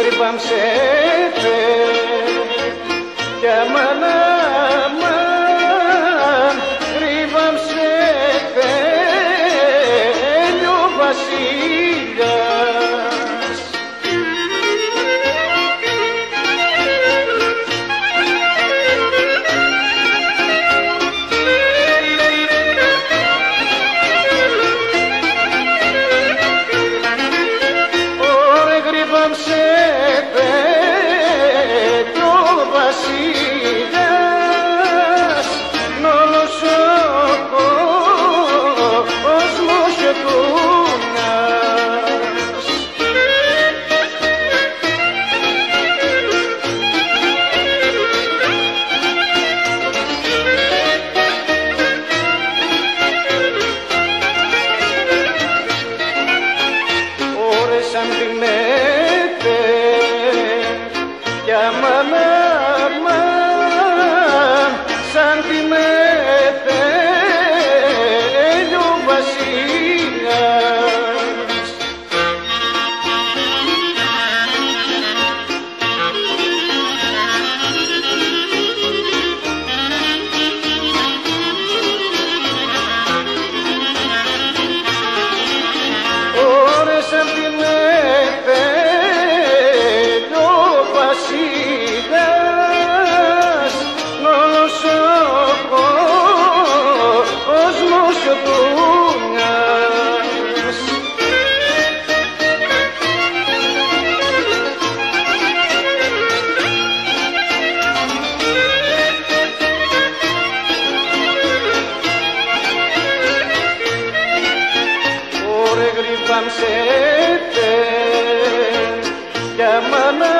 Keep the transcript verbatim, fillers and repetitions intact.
γρυβάμσετε κι αμάν αμάν γρυβάμσετε λιο βασιλιάς. Ωρε γρυβάμσετε το βασιλιάς νόλος ο κόσμος του μιας. Ωρε σαν τιμέτε κι αμάν αμάν σαν τιμέτε λιο βασιλιάς. Ωρε σαν τιμέτε λιο βασιλιάς νόλος ο κόσμος του μιας. Ωρε γρυβάμσετε κι αμάν